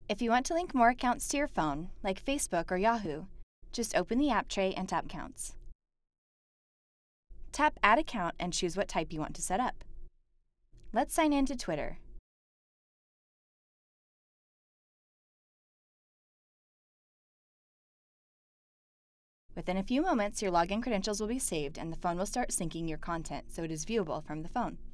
If you want to link more accounts to your phone, like Facebook or Yahoo, just open the app tray and tap Accounts. Tap Add Account and choose what type you want to set up. Let's sign in to Twitter. Within a few moments, your login credentials will be saved and the phone will start syncing your content so it is viewable from the phone.